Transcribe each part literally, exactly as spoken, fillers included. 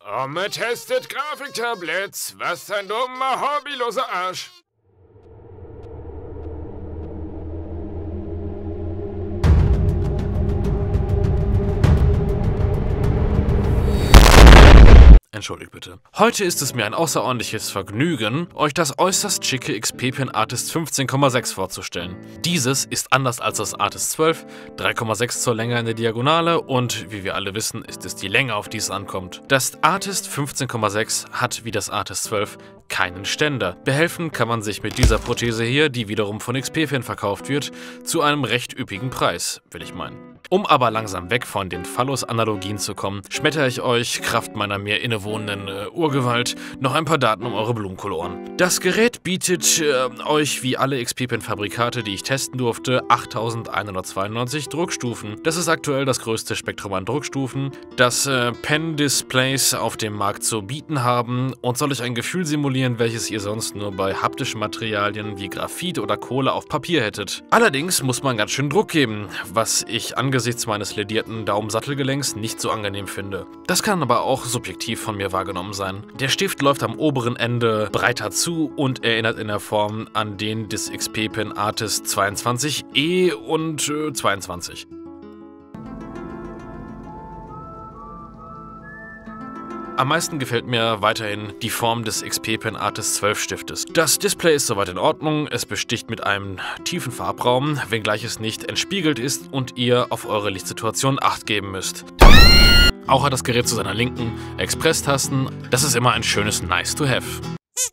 Omme testet Grafiktabletts. Was ein dummer, hobbyloser Arsch. Entschuldigt bitte. Heute ist es mir ein außerordentliches Vergnügen, euch das äußerst schicke X P Pen Artist fünfzehn Komma sechs vorzustellen. Dieses ist anders als das Artist zwölf, drei Komma sechs Zoll länger in der Diagonale und, wie wir alle wissen, ist es die Länge, auf die es ankommt. Das Artist fünfzehn Komma sechs hat wie das Artist zwölf keinen Ständer. Behelfen kann man sich mit dieser Prothese hier, die wiederum von X P Pen verkauft wird, zu einem recht üppigen Preis, will ich meinen. Um aber langsam weg von den Phallus-Analogien zu kommen, schmettere ich euch, Kraft meiner mir innewohnenden äh, Urgewalt, noch ein paar Daten um eure Blumenkoloren. Das Gerät bietet äh, euch, wie alle X P Pen-Fabrikate, die ich testen durfte, achttausendeinhundertzweiundneunzig Druckstufen. Das ist aktuell das größte Spektrum an Druckstufen, das äh, Pen-Displays auf dem Markt zu bieten haben und soll euch ein Gefühl simulieren, welches ihr sonst nur bei haptischen Materialien wie Graphit oder Kohle auf Papier hättet. Allerdings muss man ganz schön Druck geben, was ich angesichts meines ledierten Daumensattelgelenks nicht so angenehm finde. Das kann aber auch subjektiv von mir wahrgenommen sein. Der Stift läuft am oberen Ende breiter zu und erinnert in der Form an den des X P Pen Artist zweiundzwanzig E und äh, zweiundzwanzig. Am meisten gefällt mir weiterhin die Form des X P Pen Artist zwölf Stiftes. Das Display ist soweit in Ordnung, es besticht mit einem tiefen Farbraum, wenngleich es nicht entspiegelt ist und ihr auf eure Lichtsituation Acht geben müsst. Auch hat das Gerät zu seiner Linken Express-Tasten, das ist immer ein schönes Nice to have.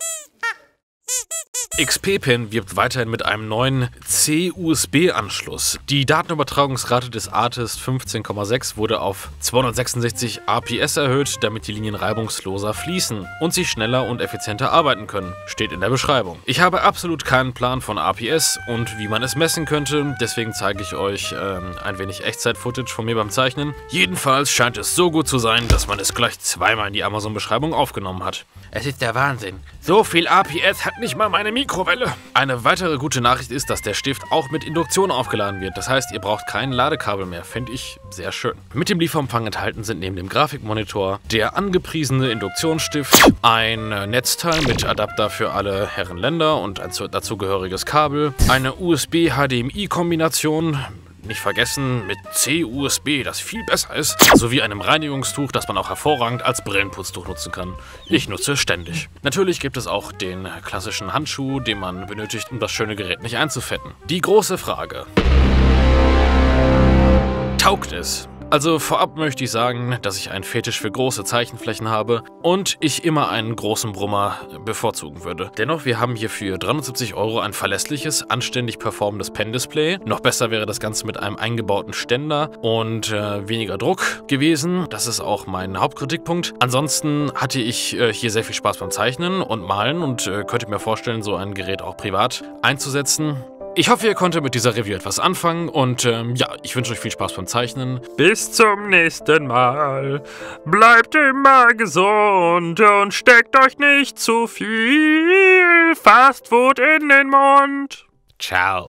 X P Pen wirbt weiterhin mit einem neuen C U S B-Anschluss. Die Datenübertragungsrate des Artist fünfzehn Komma sechs wurde auf zweihundertsechsundsechzig R P S erhöht, damit die Linien reibungsloser fließen und sie schneller und effizienter arbeiten können. Steht in der Beschreibung. Ich habe absolut keinen Plan von R P S und wie man es messen könnte, deswegen zeige ich euch ähm, ein wenig Echtzeit-Footage von mir beim Zeichnen. Jedenfalls scheint es so gut zu sein, dass man es gleich zweimal in die Amazon-Beschreibung aufgenommen hat. Es ist der Wahnsinn. So viel R P S hat nicht mal meine Mikrowelle. Eine weitere gute Nachricht ist, dass der Stift auch mit Induktion aufgeladen wird. Das heißt, ihr braucht kein Ladekabel mehr. Finde ich sehr schön. Mit dem Lieferumfang enthalten sind neben dem Grafikmonitor der angepriesene Induktionsstift, ein Netzteil mit Adapter für alle Herren Länder und ein dazugehöriges Kabel, eine U S B-H D M I-Kombination, nicht vergessen, mit C U S B, das viel besser ist, sowie einem Reinigungstuch, das man auch hervorragend als Brillenputztuch nutzen kann. Ich nutze es ständig. Natürlich gibt es auch den klassischen Handschuh, den man benötigt, um das schöne Gerät nicht einzufetten. Die große Frage: Taugt es? Also vorab möchte ich sagen, dass ich einen Fetisch für große Zeichenflächen habe und ich immer einen großen Brummer bevorzugen würde. Dennoch, wir haben hier für dreihundertsiebzig Euro ein verlässliches, anständig performendes Pen-Display. Noch besser wäre das Ganze mit einem eingebauten Ständer und äh, weniger Druck gewesen. Das ist auch mein Hauptkritikpunkt. Ansonsten hatte ich äh, hier sehr viel Spaß beim Zeichnen und Malen und äh, könnte mir vorstellen, so ein Gerät auch privat einzusetzen. Ich hoffe, ihr konntet mit dieser Review etwas anfangen und ähm, ja, ich wünsche euch viel Spaß beim Zeichnen. Bis zum nächsten Mal. Bleibt immer gesund und steckt euch nicht zu viel Fastfood in den Mund. Ciao.